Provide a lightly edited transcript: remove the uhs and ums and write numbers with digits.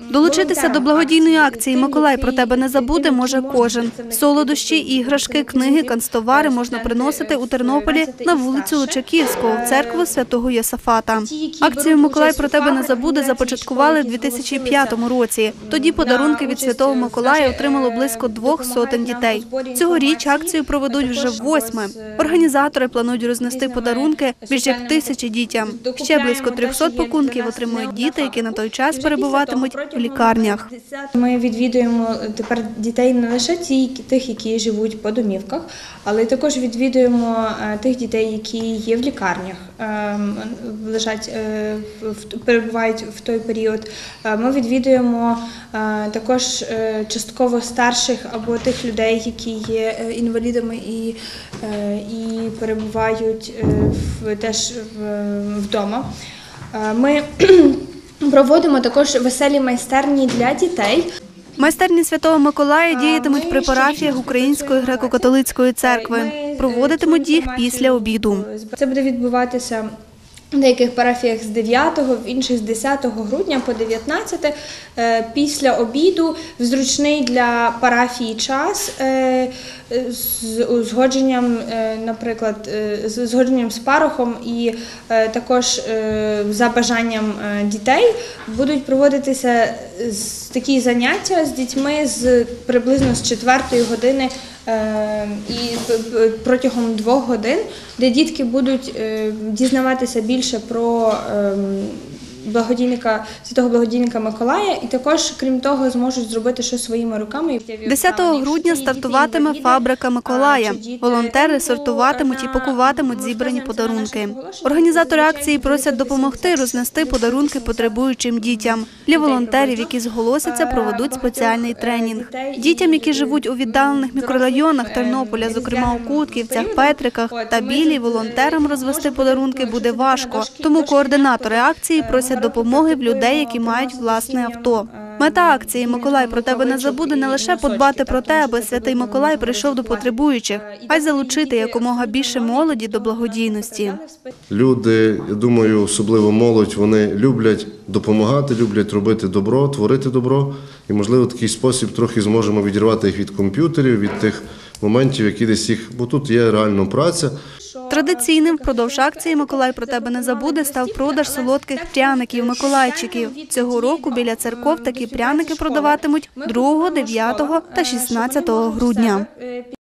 Долучитися до благодійної акції «Миколай про тебе не забуде» може кожен. Солодощі, іграшки, книги, канцтовари можна приносити у Тернополі на вулицю Личаківську, в церкву Святого Йосафата. Акцію «Миколай про тебе не забуде» започаткували в 2005 році. Тоді подарунки від Святого Миколая отримало близько 200 дітей. Цьогоріч акцію проведуть вже восьме. Організатори планують рознести подарунки більш як 1000 дітям. Ще близько 300 пакунків отримують діти, які на той час перебуватимуть в лікарнях. Ми відвідуємо тепер дітей не лише тих, які живуть по домівках, але також відвідуємо тих дітей, які є в лікарнях, перебувають в той період. Ми відвідуємо також частково старших або тих людей, які є інвалідами і перебувають теж вдома. Ми проводимо також веселі майстерні для дітей. Майстерні Святого Миколая діятимуть при парафіях Української греко-католицької церкви. Проводитимуть їх після обіду. Це буде відбуватися в деяких парафіях з 9-го, в інших з 10 грудня по 19 після обіду, в зручний для парафії час, з узгодженням, наприклад, з узгодженням з парохом і також за бажанням дітей будуть проводитися такі заняття з дітьми приблизно з 4-ї години і протягом 2 годин, де дітки будуть дізнаватися більше про святого благодійника Миколая і також, крім того, зможуть зробити щось своїми руками. 10 грудня стартуватиме фабрика Миколая. Волонтери сортуватимуть і пакуватимуть зібрані подарунки. Організатори акції просять допомогти рознести подарунки потребуючим дітям. Для волонтерів, які зголосяться, проведуть спеціальний тренінг. Дітям, які живуть у віддалених мікрорайонах Тернополя, зокрема у Кутківцях, Петриках та Білій, волонтерам розвести подарунки буде важко. Тому координатори акції просять допомоги в людей, які мають власне авто. Мета акції «Миколай про тебе не забуде» не лише подбати про те, аби Святий Миколай прийшов до потребуючих, а й залучити якомога більше молоді до благодійності. Люди, я думаю, особливо молодь, вони люблять допомагати, люблять робити добро, творити добро. І, можливо, в такий спосіб трохи зможемо відірвати їх від комп'ютерів, від тих моментів, які десь їх, бо тут є реально праця. Традиційним впродовж акції «Миколай про тебе не забуде» став продаж солодких пряників, миколайчиків. Цього року біля церков такі пряники продаватимуть 2, 9 та 16 грудня.